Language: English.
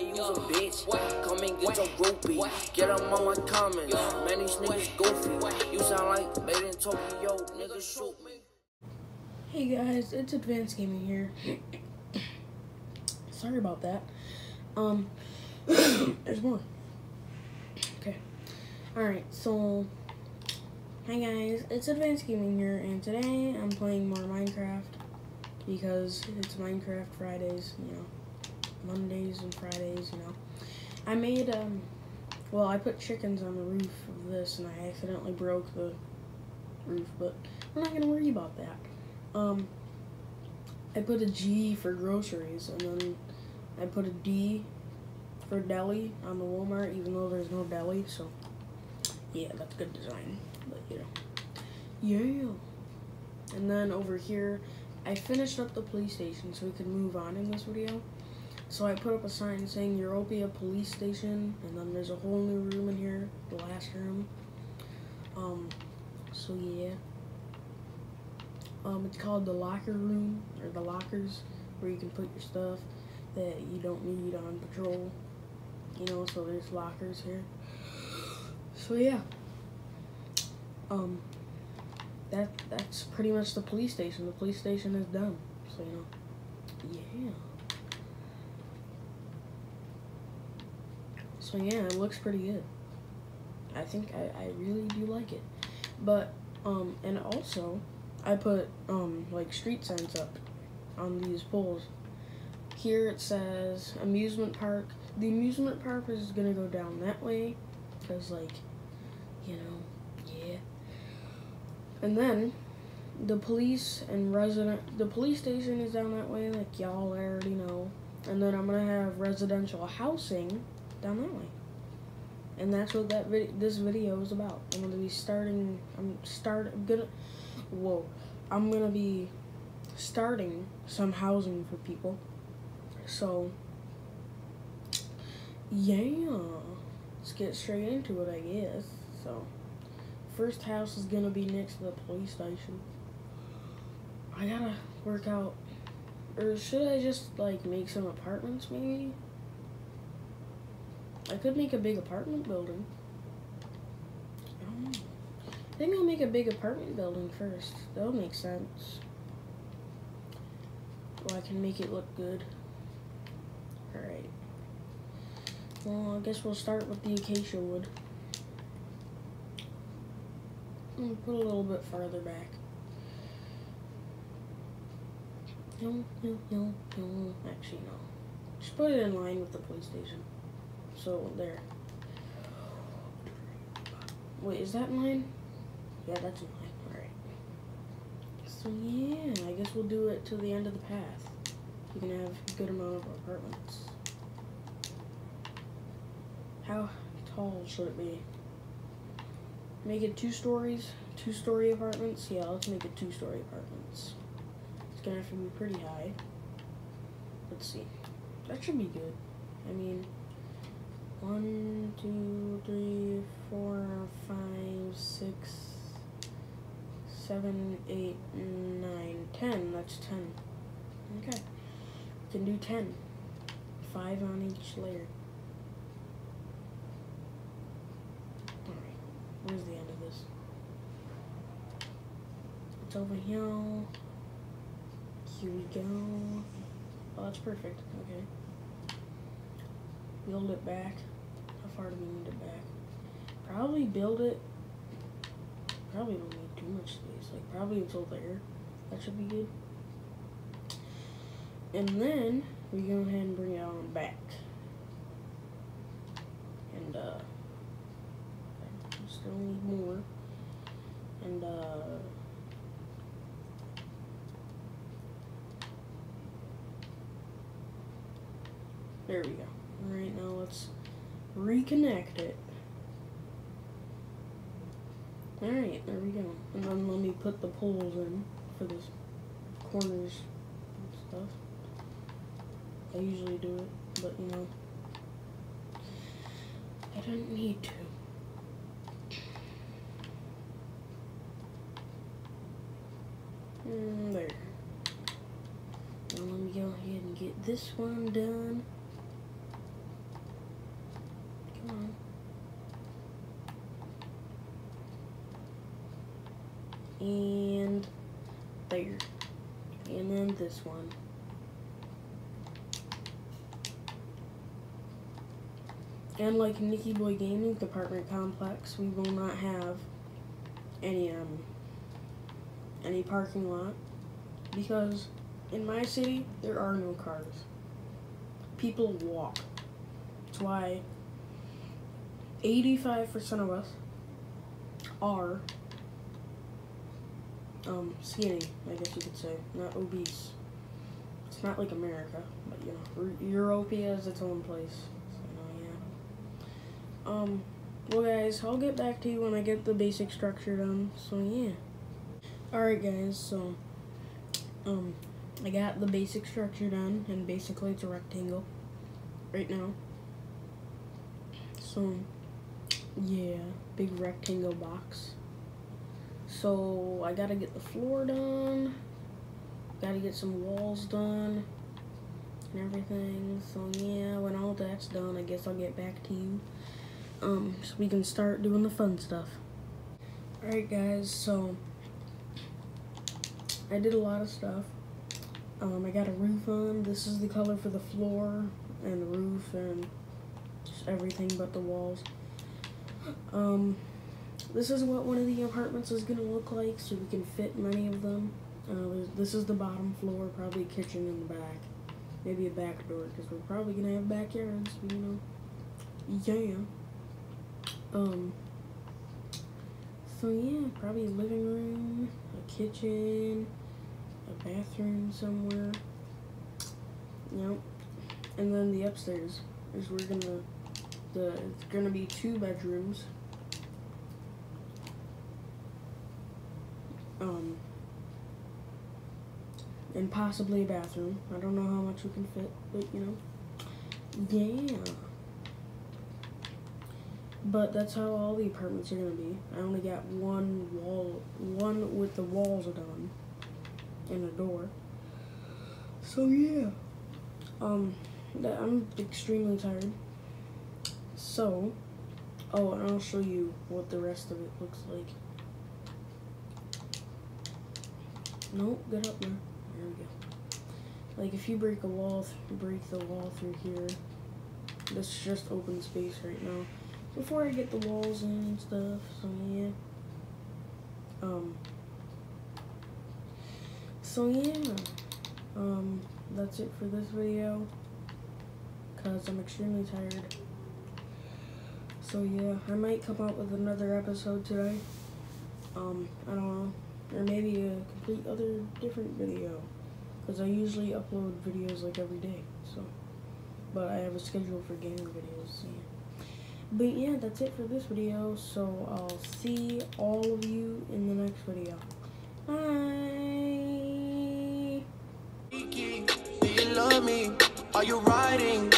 you's a bitch. Come and get your groupie. Get them on my comments. Man, these niggas goofy. You sound like made in Tokyo. Niggas shoot me. Hey guys, it's Advanced Gaming here. Sorry about that. There's more. Okay. Alright, so hi guys, it's Advanced Gaming here, and today I'm playing more Minecraft because it's Minecraft Fridays, you know. Mondays and Fridays, you know. I made well, I put chickens on the roof of this and I accidentally broke the roof, but we're not gonna worry about that. I put a G for groceries, and then I put a D for deli on the Walmart, even though there's no deli, so yeah, that's good design, but you know, yeah. And then over here, I finished up the police station so we could move on in this video. So I put up a sign saying Europia Police Station, and then there's a whole new room in here, the last room. So yeah. It's called the locker room, or the lockers, where you can put your stuff that you don't need on patrol. You know, so there's lockers here. So yeah. That's pretty much the police station. The police station is done. So you know. Yeah. So yeah, it looks pretty good. I think I really do like it. But and also I put like street signs up on these poles. Here it says amusement park. The amusement park is gonna go down that way, cause like, you know, yeah. And then the police station is down that way, like y'all already know. And then I'm gonna have residential housing down that way. And that's what this video is about. I'm gonna be I'm gonna be starting some housing for people. So yeah, let's get straight into it, I guess. So first house is gonna be next to the police station. I gotta work out, or should I just like make some apartments maybe? I could make a big apartment building. I don't know. I think I'll make a big apartment building first. That'll make sense. Well, I can make it look good. Alright. Well, I guess we'll start with the acacia wood. Put a little bit farther back. No. Actually, no. Just put it in line with the police station. So, there. Wait, is that in line? Yeah, that's in line. Alright. So, yeah, I guess we'll do it to the end of the path. You can have a good amount of apartments. How tall should it be? Make it 2 stories? 2-story apartments? Yeah, let's make it 2-story apartments. It's gonna have to be pretty high. Let's see. That should be good. I mean, 1, 2, 3, 4, 5, 6, 7, 8, 9, 10. That's 10. Okay. We can do 10. 5 on each layer. Alright. Where's the end of this? It's over here. Here we go. Oh, that's perfect. Okay. Build it back. How far do we need it back? Probably build it. Probably don't need too much space. Like probably until there. That should be good. And then we go ahead and bring it on back. And still need more. And there we go. Alright, now let's reconnect it. Alright, there we go. And then let me put the poles in for the corners and stuff. I usually do it, but you know, I don't need to. There. Now let me go ahead and get this one done. this one. And like Nicky Boy Gaming apartment complex, we will not have any parking lot, because in my city there are no cars. People walk. That's why 85% of us are skinny, I guess you could say, not obese. It's not like America, but you know, Europia is its own place. So yeah. Well guys, I'll get back to you when I get the basic structure done. So yeah. Alright guys, so I got the basic structure done, and basically it's a rectangle right now. So yeah, big rectangle box. So I gotta get the floor done, gotta get some walls done and everything. So yeah, when all that's done, I guess I'll get back to you so we can start doing the fun stuff. Alright guys, so I did a lot of stuff. I got a roof on. This is the color for the floor and the roof and just everything but the walls. This is what one of the apartments is gonna look like, so we can fit many of them. This is the bottom floor, probably a kitchen in the back, maybe a back door, because we're probably gonna have backyards, you know. Yeah. So yeah, probably a living room, a kitchen, a bathroom somewhere. Yep. And then the upstairs is it's gonna be 2 bedrooms. And possibly a bathroom. I don't know how much we can fit, but you know. Yeah. But that's how all the apartments are gonna be. I only got one with the walls done and a door. So yeah. I'm extremely tired. So, oh, and I'll show you what the rest of it looks like. Nope, get up there. There we go. Like if you break the wall through here. This is just open space right now. Before I get the walls in and stuff, so yeah. So yeah. That's it for this video, cause I'm extremely tired. So yeah, I might come out with another episode today. I don't know. Or maybe a complete other different video, because I usually upload videos like every day, so, but I have a schedule for gaming videos, so yeah. But yeah, that's it for this video, so I'll see all of you in the next video. Bye! Do you love me? Are you riding?